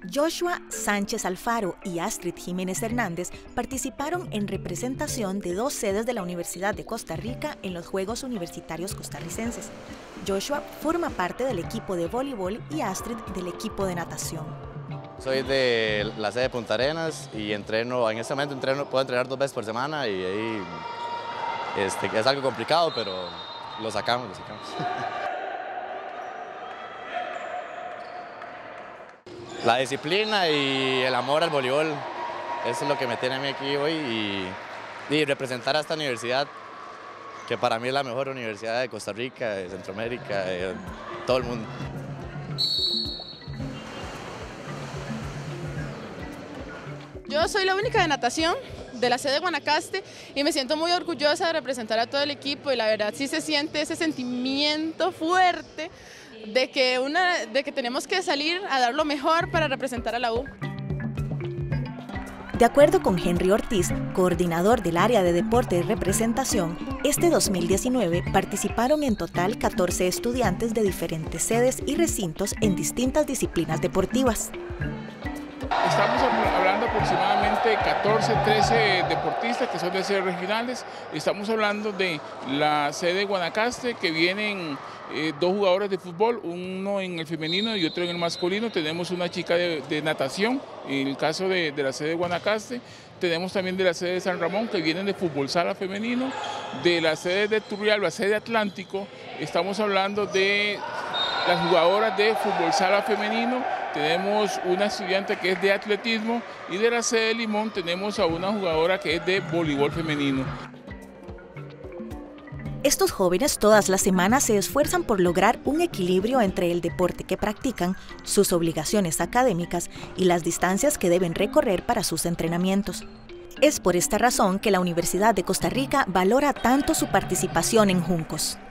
Joshua Sánchez Alfaro y Astrid Jiménez Hernández participaron en representación de dos sedes de la Universidad de Costa Rica en los Juegos Universitarios Costarricenses. Joshua forma parte del equipo de voleibol y Astrid del equipo de natación. Soy de la sede de Punta Arenas y en este momento puedo entrenar 2 veces por semana y ahí es algo complicado, pero lo sacamos. La disciplina y el amor al voleibol, eso es lo que me tiene a mí aquí hoy y representar a esta universidad, que para mí es la mejor universidad de Costa Rica, de Centroamérica, de todo el mundo. Yo soy la única de natación de la sede de Guanacaste y me siento muy orgullosa de representar a todo el equipo y la verdad sí se siente ese sentimiento fuerte de que tenemos que salir a dar lo mejor para representar a la U. De acuerdo con Henry Ortiz, coordinador del área de deporte y representación, este 2019 participaron en total 14 estudiantes de diferentes sedes y recintos en distintas disciplinas deportivas. Estamos hablando aproximadamente 14, 13 deportistas que son de sedes regionales. Estamos hablando de la sede de Guanacaste, que vienen 2 jugadores de fútbol, uno en el femenino y otro en el masculino. Tenemos una chica de natación, en el caso de la sede de Guanacaste. Tenemos también de la sede de San Ramón, que vienen de fútbol sala femenino. De la sede de Turrialba, la sede de Atlántico, estamos hablando de las jugadoras de fútbol sala femenino. Tenemos una estudiante que es de atletismo y de la sede de Limón tenemos a una jugadora que es de voleibol femenino. Estos jóvenes todas las semanas se esfuerzan por lograr un equilibrio entre el deporte que practican, sus obligaciones académicas y las distancias que deben recorrer para sus entrenamientos. Es por esta razón que la Universidad de Costa Rica valora tanto su participación en Juncos.